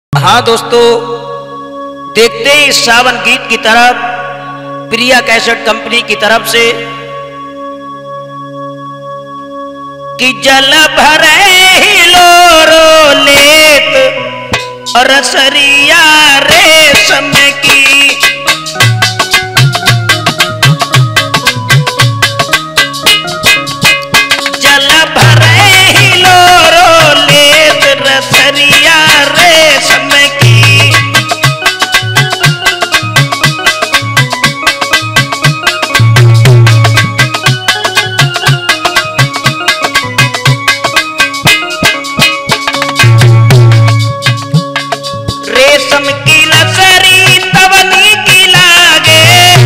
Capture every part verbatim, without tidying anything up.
हाँ दोस्तों, देखते ही सावन गीत की तरफ प्रिया कैसेट कंपनी की तरफ से कि जल भरे हिलोरो लेत और सरिया रेशम की जल भरे हिलोरो लेत रसरिया रेशम की रेशम की लसरी तवनी की लागे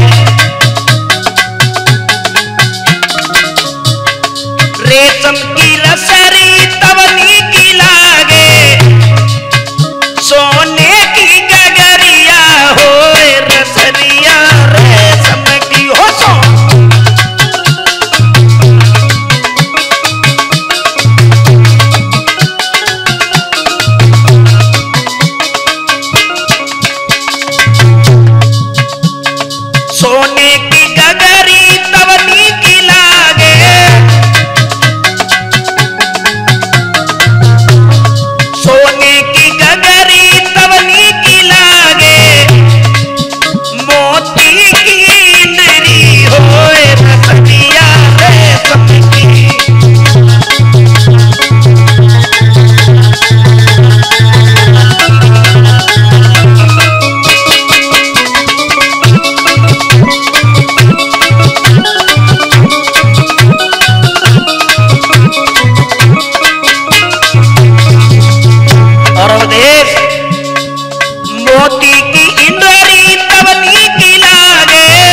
रेशम की लसरी तवनी की लागे सोने की गगरिया होए रसरिया रेशम की हो सो सोने की गगरी तवनी की लागे सोने की गगरी तवनी की लागे मोती की नरी होए रसरिया रेशम की और देश मोती की इंद्री तवनी की लागे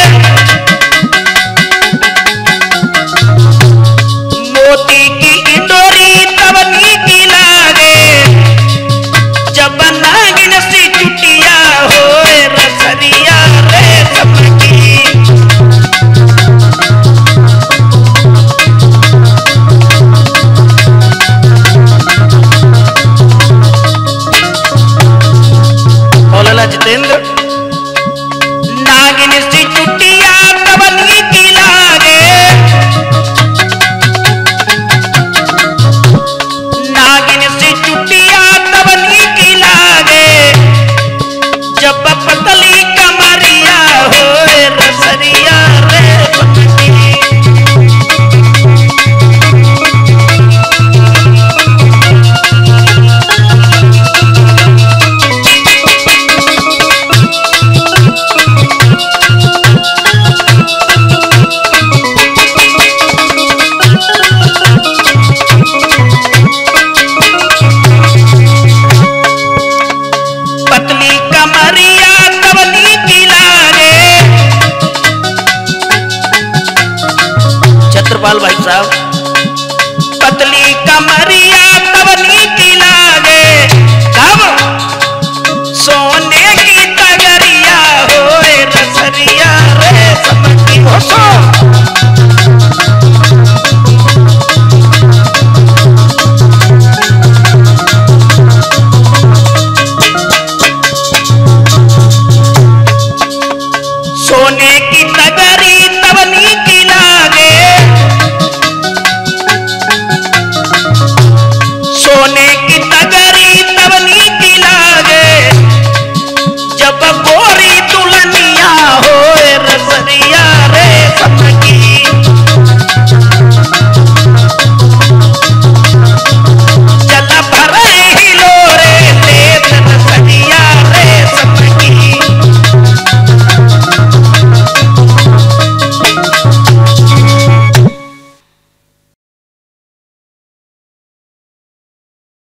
मोती की इंद्री तवनी की लागे जब नागिन सी चुटिया होए रसरिया रेशम की बोला जितेंद्र नागिन सी चुटिया तवनी की लागे नागिन सी चुटिया तवनी की लागे जब पतली कमरिया होए रसरिया रेशम की पतली कमरिया तवनी की लागे छत्रपाल भाई साहब